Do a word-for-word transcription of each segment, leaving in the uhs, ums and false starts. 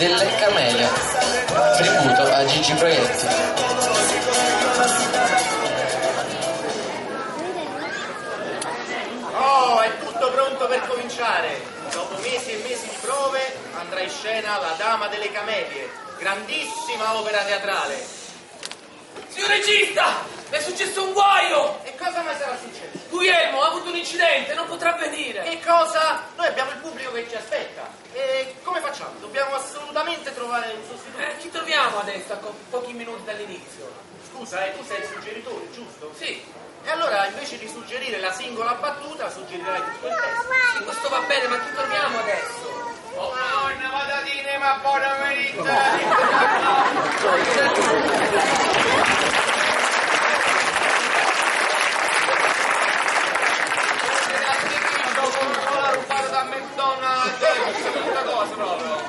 delle Camelie, tributo a Gigi Proietti. Oh, è tutto pronto per cominciare. Dopo mesi e mesi di prove andrà in scena La Dama delle Camelie, grandissima opera teatrale. Signor regista, mi è successo un guaio! E cosa mai sarà successo? Guglielmo ha avuto un incidente, non potrà venire. Che cosa? Noi abbiamo il pubblico che ci aspetta. E come facciamo? Dobbiamo assolutamente trovare un sostituto. Eh, ci troviamo adesso, a co- pochi minuti dall'inizio. Scusa, eh, tu sei il suggeritore, giusto? Sì. E allora, invece di suggerire la singola battuta, suggerirai tutto il testo. Sì, questo va bene, ma chi troviamo adesso? Oh no, una patatine, ma buona verità! da McDonald's, questa cosa proprio.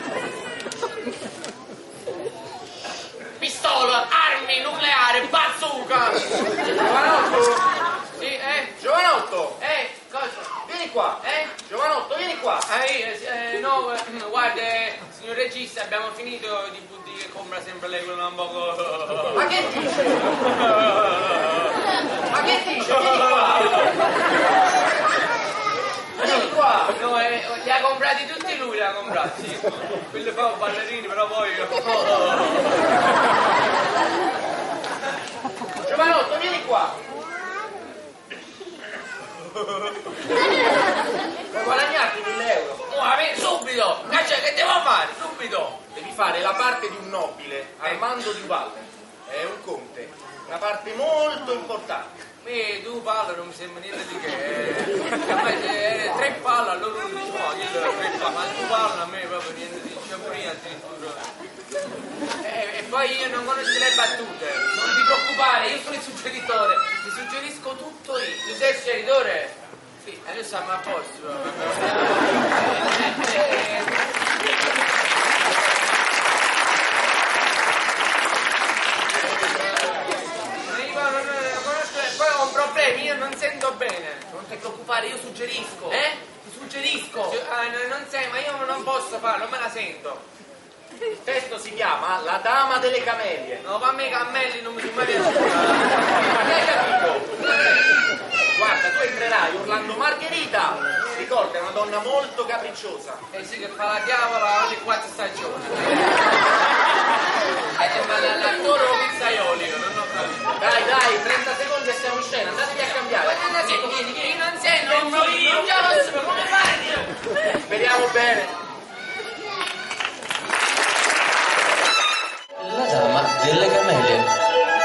Pistola, armi, nucleare, bazooka. Giovanotto? Sì, eh? Giovanotto? Eh, cosa? Vieni qua, eh? Giovanotto, vieni qua. Eh, eh, no, eh, guarda, eh, signor regista, abbiamo finito di butti che compra sempre lei quello un poco. Ma che dice? Ma che dice? Vieni qua. Vieni qua! No, eh, li ha comprati tutti lui, li ha comprati. Quelli fa ballerini, però poi. Giovanotto, vieni qua! Puoi guadagnarti mille euro. Oh, vieni subito! Caccia, che devo fare? Subito! Devi fare la parte di un nobile, Armando Duval. È un conte. Una parte molto importante. E tu parla non mi sembra niente di che. Eh, tre palle, allora uno dice no, io devo tre palle, ma tu parla a me proprio niente di sciapuria addirittura. Eh, e poi io non conosco le battute, non ti preoccupare, io sono il suggeritore, ti suggerisco tutto io. Tu sei il suggeritore? Sì, adesso siamo a posto. Io non sento bene. Non ti preoccupare, io suggerisco. Eh? Ti suggerisco. Ah, no, non sei, ma io non posso farlo, non me la sento. Il testo si chiama La Dama delle Camelie. No, ma a me i cammelli non mi sono mai piaciuti. Ma che hai capito? Guarda, tu entrerai urlando Margherita. Ricorda, è una donna molto capricciosa. Eh sì, che fa la diavola ogni quattro stagioni. Eh, ma la- l'attore o pizzaioli, io non ho capito. Dai, dai, trenta secondi e siamo in scena, andatevi a cambiare. Vieni, vieni, vieni, non sento, Non non io. non ce la posso, come fai? Speriamo bene. La Dama delle Camelie.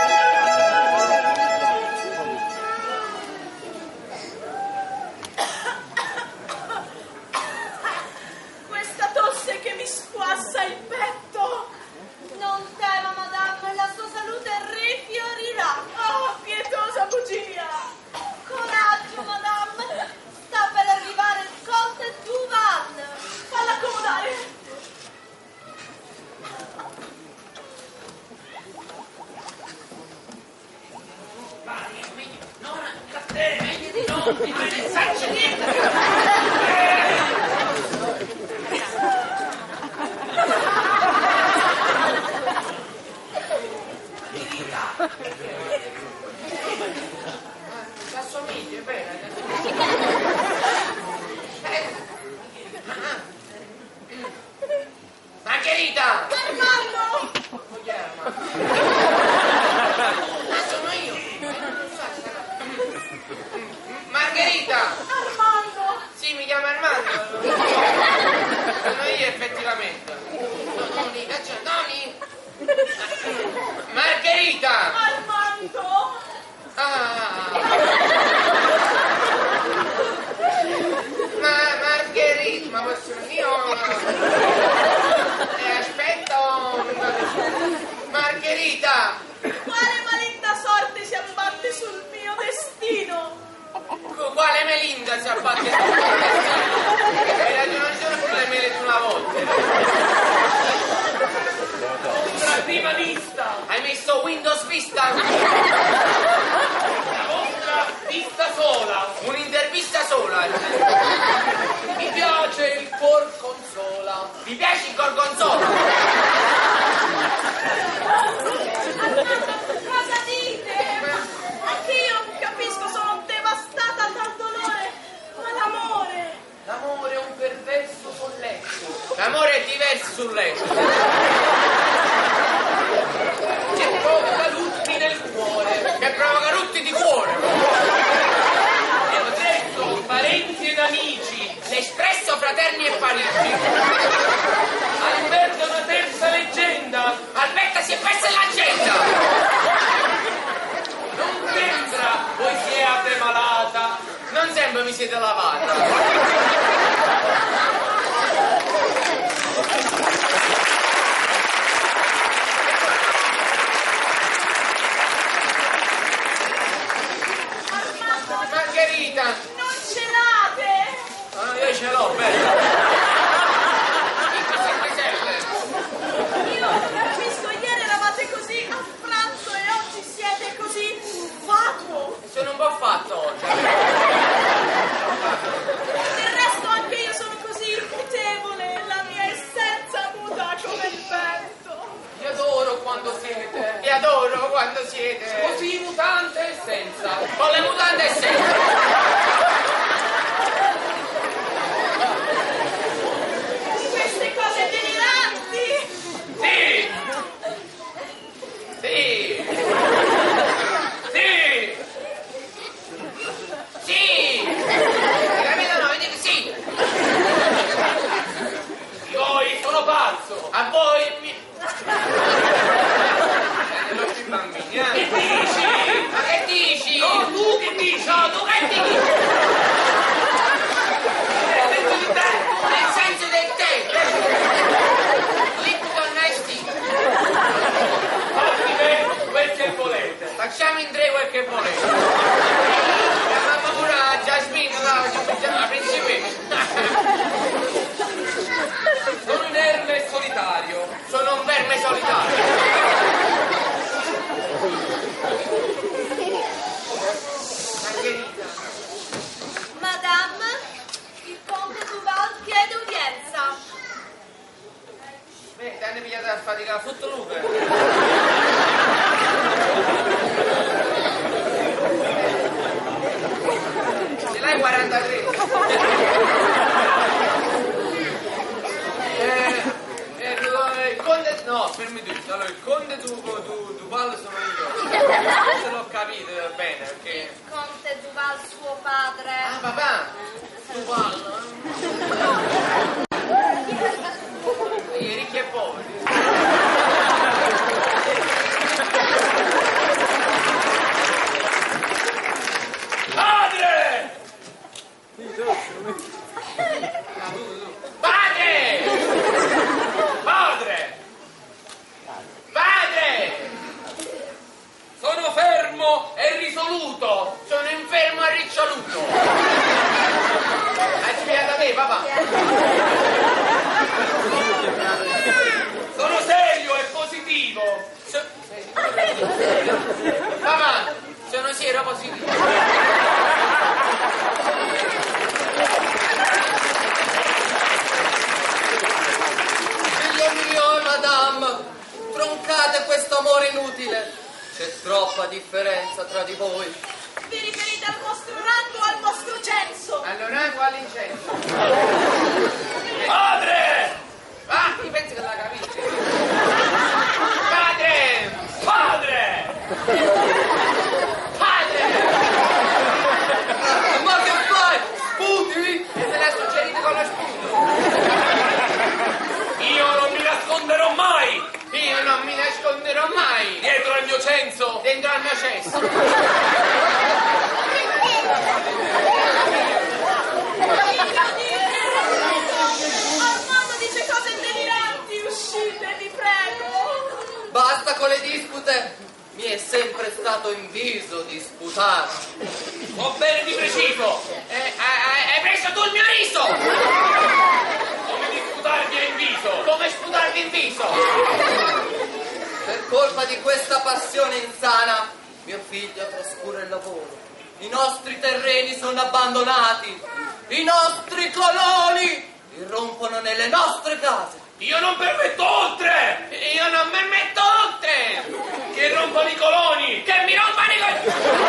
Questa tosse che mi squassa il petto. Non tema, madame, la sua salute rifiorirà. Oh, pietosa bugia. Coraggio, madame. Sta per arrivare il conte Duval. Falla accomodare. L'assomiglia, bene. Margherita! Armando! Ah, sono io! Margherita! Armando! Sì, mi chiamo Armando! Sono io effettivamente! Noni, Noni! Margherita! Armando! Ah! Ma Margherita, ma posso io? Eh, aspetta! Margherita! Quale maligna sorte si abbatte sul mio destino? Quale Melinda si abbatte sul mio destino? Hai ragione, non sono più le mele di una volta. La prima vista! Hai messo Windows Vista? La vostra vista sola! Un'intervista sola. Mi piace il cuor consola. Vi piace il gorgonzola? Cosa dite? Anche io non capisco, sono devastata dal dolore. Ma l'amore? L'amore è un perverso sollecito. L'amore è diverso sul letto. Che provoca lutti nel cuore. Che provoca lutti di cuore. L'espresso parenti ed amici. L'espresso fraterni e parenti. Alberta una terza leggenda. Alberta si è persa l'agenda. Non sembra voi siate malata. Non sembra mi siete lavata. Margherita. Non ce l'ate? Ah, io ce l'ho, bella. Io non capisco, ieri eravate così affranto e oggi siete così fatuo. Sono un po' fatto oggi. Del resto anche io sono così mutevole, la mia essenza muta come il vento. Vi adoro quando siete. Vi adoro quando siete Così mutante e senza. con le mutande e senza. Queste cose deliranti. Sì! Sì! Sì! Sì! Capito? No, vedi che sì! Poi sono pazzo. A voi mi... Siete nostri bambini, eh? Che dici? Ma che dici? No, tu che dici? No, tu che dici? Nel senso di te. Nel senso del te! Lipton Ice Tea. Fatti me quel che volete. Facciamo in tre quel che volete. La mamma pure la Jasmine, la, la principessa. Sono inerme e solitario. Sono un verme solitario. Margherita. Madame, il conte Duval chiede udienza. Beh, ti hanno pigliato a fatica sotto lupe. Ce l'hai quarantatré. Eh, eh, il conte... No, fermi tutti. Allora, il conte du, du, Duval sono io. Non se l'ho capito bene, perché... Il conte Duval, suo padre. Ah, papà. Duval... I ricchi e poveri. Padre! Padre! Padre! Padre! Sono fermo e risoluto. Sono infermo e riccioluto. Hai spiegato a me, papà? Sono serio e positivo. So- Papà, sono siero positivo. Figlio mio, madame, troncate questo amore inutile. C'è troppa differenza tra di voi. Vi riferite al vostro rango o al vostro censo? Allora, quale incenso? Padre! Ah, io penso che la capisci. Padre! Padre! Padre! Ma che fai? Sputi? Se l'ha suggerito con lo sputo. Io non mi nasconderò mai Io non mi nasconderò mai dietro al mio censo. dentro al mio cesso. Armando dice cose deliranti, uscite, vi prego. Basta con le dispute. Mi è sempre stato inviso disputare. So bene di preciso. Eh, hai, hai preso tu il mio riso! Come disputarvi in viso. Come sputarvi in viso! Per colpa di questa passione insana, mio figlio trascura il lavoro. I nostri terreni sono abbandonati. I nostri coloni irrompono nelle nostre case. Io non permetto oltre! Io non mi metto oltre! Che rompono i coloni! Che mi rompano i coloni!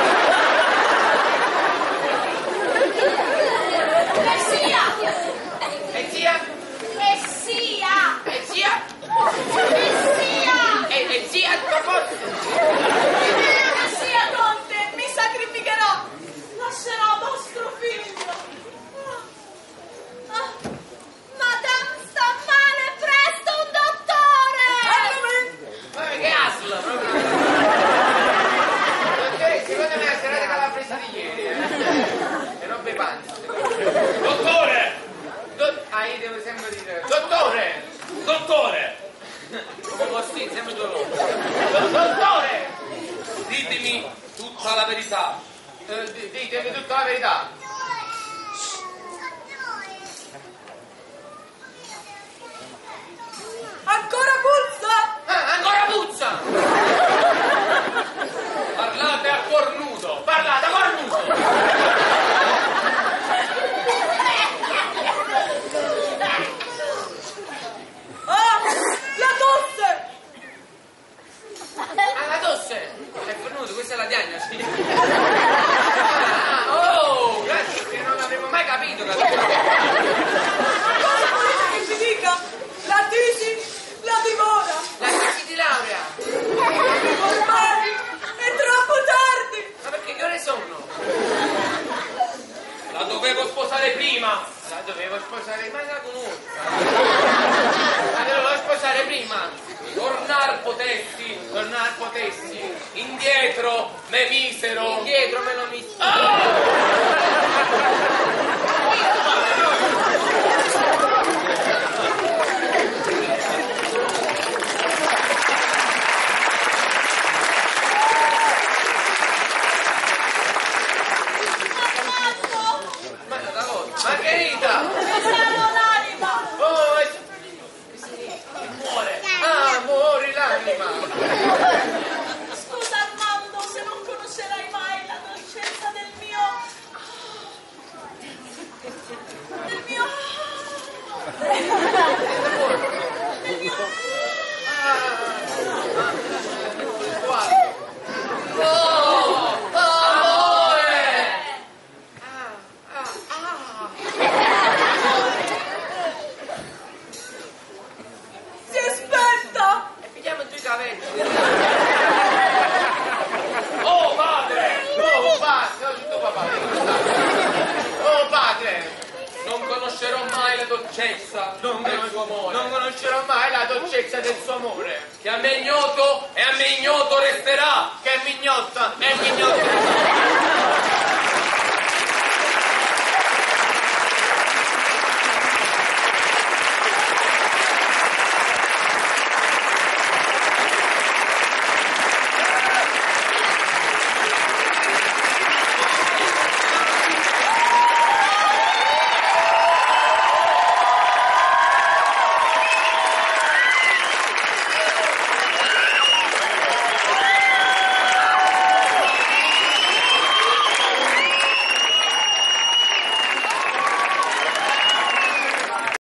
E sia! E zia? E sia! E zia? E sia! E, e zia, proposito? E sia, conte, mi sacrificherò! Lascerò vostro figlio! Ah, ah, Madame sta male, presto un dottore! Ma che asla, proprio! Perché secondo me la serata che l'ha presa di ieri, eh? E robe panze. Dottore! Dott- ah, io devo sempre dire... Dottore! Dottore! Come posso dire, sempre dolore. Dottore! Ditemi tutta la verità. Eh, di- ditemi tutta la verità. Ancora puzza! Ah, ancora puzza! Parlate a cuor nudo. Parlate, a cuor nudo! Ah, la tosse! Ah, la tosse! È venuto, questa è la diagnosi. Ah, oh, grazie, che non avevo mai capito, capito? Cosa volete che ci dica? La tisi la dimora! La crisi di laurea! Ormai è troppo tardi! Ma perché che ore sono? La dovevo sposare prima. La dovevo sposare, ma la conosco! La dovevo sposare prima! Tornar potessi. Tornare potessi! Indietro me misero. Indietro me lo mi... Margherita! Pesano l'anima! Oh, è... muore! Ah, muori l'anima! Scusa Armando se non conoscerai mai la dolcezza del mio... del mio... del mio... Quale? Oh! Amore! Ah, ah, Si aspetta! E pigliamo giù i capelli! Oh padre! Oh, padre! No, tu papà! Oh, padre! Non conoscerò mai la dolcezza Non, del conos- suo amore. non conoscerò mai la dolcezza del suo amore! Che a me ignoto e a me ignoto resterà. Che è mignotta! È mignotta!